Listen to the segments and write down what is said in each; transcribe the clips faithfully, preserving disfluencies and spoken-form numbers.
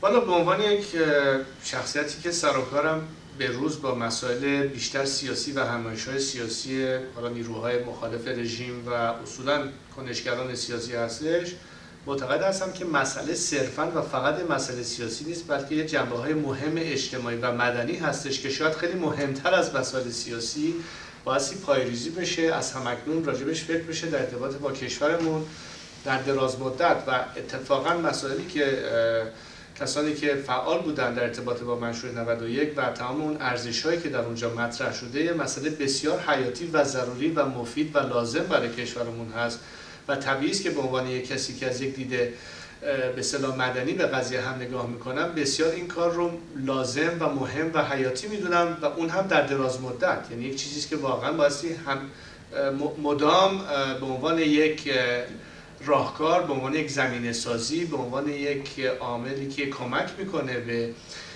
والا به عنوان یک شخصیتی که سر و کارم به روز با مسائل بیشتر سیاسی و همایش‌های سیاسی حالا نیروهای مخالف رژیم و اصولا کنشگران سیاسی هستش، معتقد هستم که مسئله صرفاً و فقط مسئله سیاسی نیست، بلکه یه جنبه‌های مهم اجتماعی و مدنی هستش که شاید خیلی مهمتر از مسائل سیاسی بایستی پایه‌ریزی بشه، از همکنون راجبش فکر بشه در ارتباط با کشورمون در دراز مدت. و اتفاقاً مسائلی که کسانی که فعال بودن در ارتباط با منشور نود و یک و تمام اون ارزش‌هایی که در اونجا مطرح شده، یه مسئله بسیار حیاتی و ضروری و مفید و لازم برای کشورمون هست و طبیعی است که به عنوان یک کسی که از یک دید به اصطلاح مدنی به قضیه هم نگاه میکنم، بسیار این کار رو لازم و مهم و حیاتی میدونم و اون هم در دراز مدت. یعنی یک چیزی است که واقعا بایستی هم مدام به عنوان یک راهکار، به عنوان یک زمینه سازی، به عنوان یک عاملی که کمک میکنه به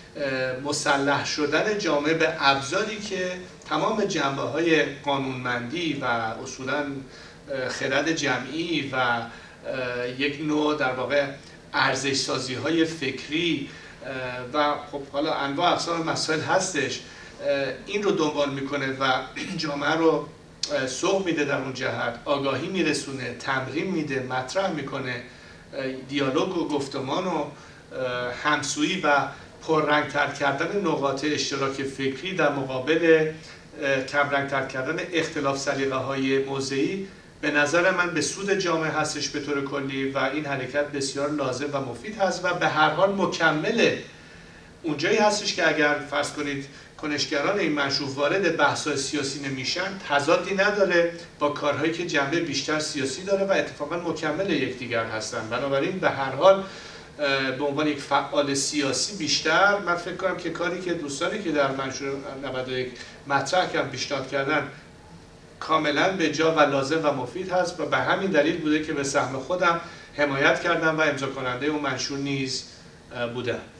مسلح شدن جامعه به ابزاری که تمام جنبه‌های قانونمندی و اصولاً خرد جمعی و یک نوع در واقع ارزش سازی های فکری و خب حالا انواع اقسام مسائل هستش، این رو دنبال میکنه و جامعه رو سوق میده، در اون جهت آگاهی میرسونه، تمرین میده، مطرح میکنه، دیالوگ و گفتمان و همسویی و پررنگتر کردن نقاط اشتراک فکری در مقابل کمرنگتر کردن اختلاف سلیقه های موضعی، به نظر من به سود جامعه هستش به طور کلی و این حرکت بسیار لازم و مفید هست و به هر حال مکمل اونجایی هستش که اگر فرض کنید کنشگران این منشور وارد بحث‌های سیاسی نمیشن، تضادی نداره با کارهایی که جنبه بیشتر سیاسی داره و اتفاقا مکمل یکدیگر هستن. بنابراین به هر حال به عنوان یک فعال سیاسی بیشتر من فکر کنم که کاری که دوستانی که در منشور نود و یک مطرح کردن، پیشنهاد کردن، کاملا به جا و لازم و مفید هست و به همین دلیل بوده که به سهم خودم حمایت کردم و امضا کننده اون منشور نیز بودم.